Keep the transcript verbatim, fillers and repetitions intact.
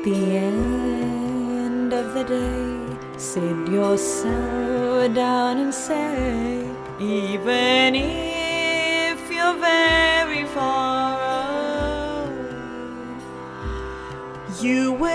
the end of the day, sit yourself down and say, even if you're very far away, you will